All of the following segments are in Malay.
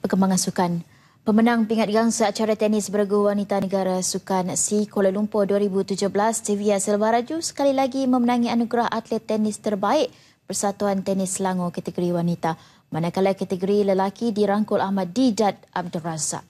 Perkembangan sukan. Pemenang pingat gangsa acara tenis bergu wanita negara Sukan SEA Kuala Lumpur 2017, Tivia Silva Raju sekali lagi memenangi anugerah atlet tenis terbaik Persatuan Tenis Selangor kategori wanita. Manakala kategori lelaki dirangkul Ahmad Didat Abdul Razak.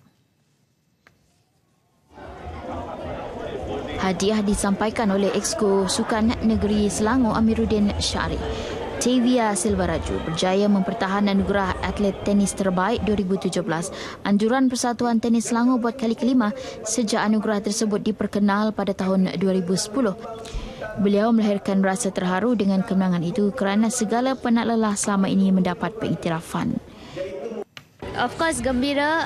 Hadiah disampaikan oleh Exco Sukan Negeri Selangor Amiruddin Syari. Tivia Silva Raju berjaya mempertahankan anugerah atlet tenis terbaik 2017. Anjuran Persatuan Tenis Selangor buat kali kelima sejak anugerah tersebut diperkenal pada tahun 2010. Beliau melahirkan rasa terharu dengan kemenangan itu kerana segala penat lelah selama ini mendapat pengiktirafan. Of course, gembira.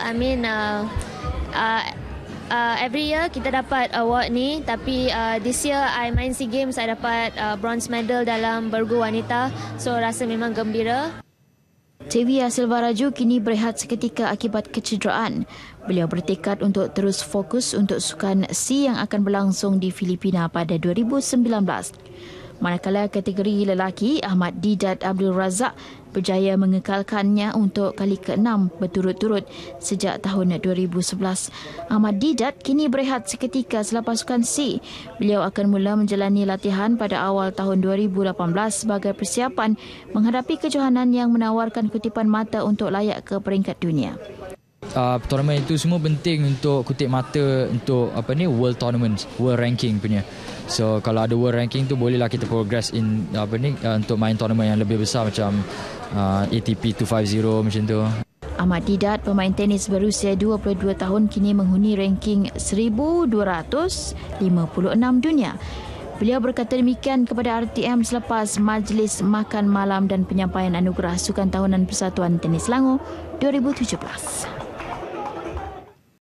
Every year kita dapat award ni, tapi this year I main SEA Games, I dapat bronze medal dalam bergu wanita, so rasa memang gembira. Tivia Silva Raju kini berehat seketika akibat kecederaan. Beliau bertekad untuk terus fokus untuk Sukan SEA yang akan berlangsung di Filipina pada 2019. Manakala kategori lelaki, Ahmad Didat Abdul Razak berjaya mengekalkannya untuk kali ke-6 berturut-turut sejak tahun 2011. Ahmad Didat kini berehat seketika selepas Sukan SEA. Beliau akan mula menjalani latihan pada awal tahun 2018 sebagai persiapan menghadapi kejohanan yang menawarkan kutipan mata untuk layak ke peringkat dunia. Tournament itu semua penting untuk kutip mata untuk world tournaments, world ranking punya. So kalau ada world ranking tu bolehlah kita progress untuk main tournament yang lebih besar macam ATP 250 macam tu. Ahmad Didat, pemain tenis berusia 22 tahun kini menghuni ranking 1256 dunia. Beliau berkata demikian kepada RTM selepas majlis makan malam dan penyampaian anugerah Sukan Tahunan Persatuan Tenis Selangor 2017.